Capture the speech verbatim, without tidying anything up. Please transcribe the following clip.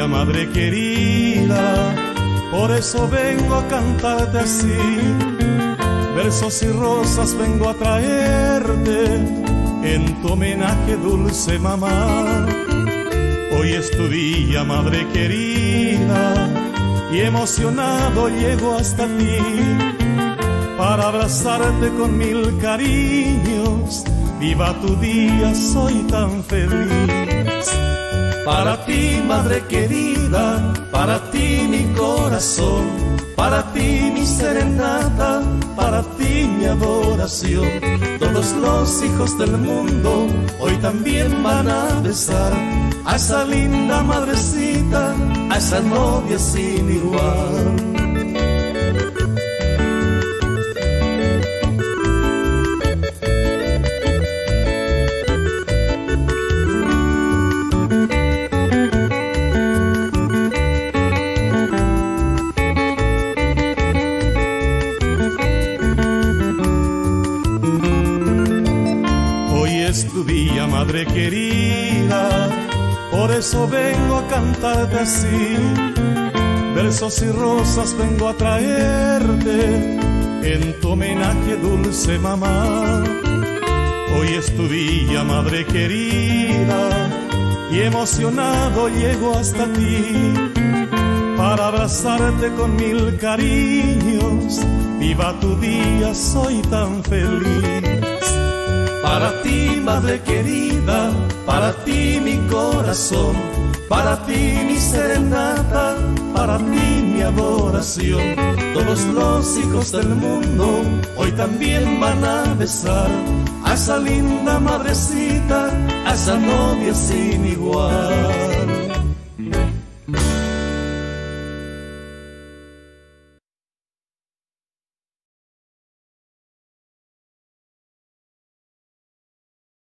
día, madre querida, por eso vengo a cantarte así. Versos y rosas vengo a traerte en tu homenaje, dulce mamá. Hoy es tu día, madre querida, y emocionado llego hasta ti para abrazarte con mil cariños. Viva tu día, soy tan feliz. Para ti, madre querida, para ti mi corazón, para ti mi serenata, para ti mi adoración. Todos los hijos del mundo hoy también van a besar a esa linda madrecita, a esa novia sin igual. Es tu día, madre querida, por eso vengo a cantarte así. Versos y rosas vengo a traerte en tu homenaje, dulce mamá. Hoy es tu día, madre querida, y emocionado llego hasta ti para abrazarte con mil cariños. Viva tu día, soy tan feliz. Para ti, madre querida, para ti mi corazón, para ti mi serenata, para ti mi adoración. Todos los hijos del mundo hoy también van a besar a esa linda madrecita, a esa novia sin igual.